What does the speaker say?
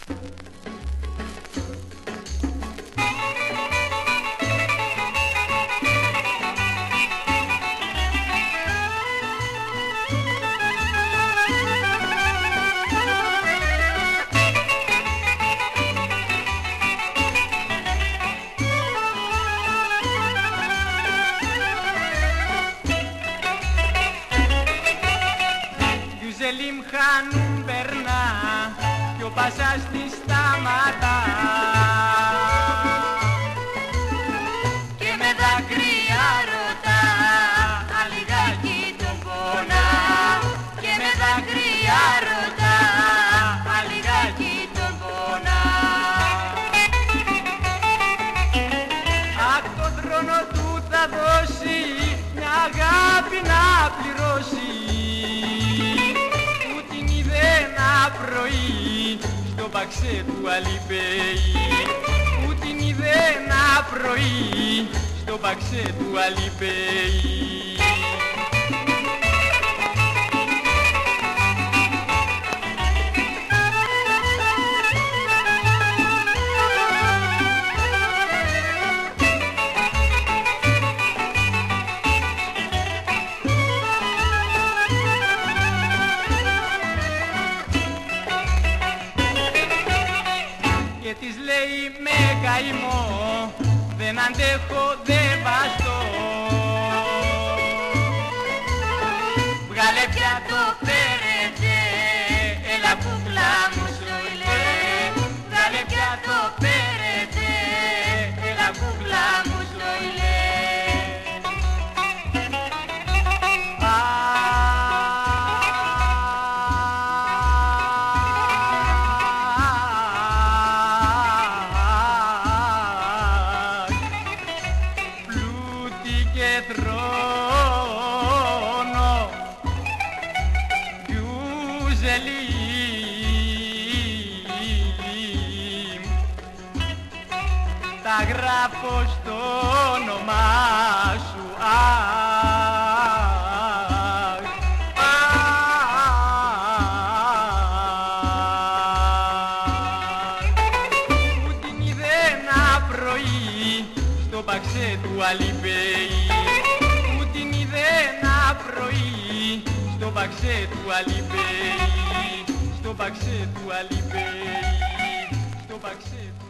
Ζελίμ χάνουν περνά κι ο Πασάς τη σταματά και με δάκρυα ρωτά αν λιγάκι τον πονά, και με δάκρυα ρωτά αν λιγάκι τον πονά. Αχ, τον θρόνο του θα δώσει μια αγάπη να πληρώσει, πρωί στο παξέ του Αλιμπέη, που την είδε ένα πρωί στο παξέ του Αλιμπέη. Και της λέει με καημό, δεν αντέχω, δεν βαστώ, βγάλε πια το περετέ, έλα κούκλα μου σοηλέ, βγάλε πια το περετέ, έλα κούκλα μου σοηλέ. Και θρόνο Ιουζελίμ, τα γράφω στο όνομά σου. Που την είδε ένα πρωί στο παξέ του Αλιμπέη, που την είδε ένα πρωί στο παξέ του Αλιμπέη, στο παξέ του Αλιμπέη, στο παξέ του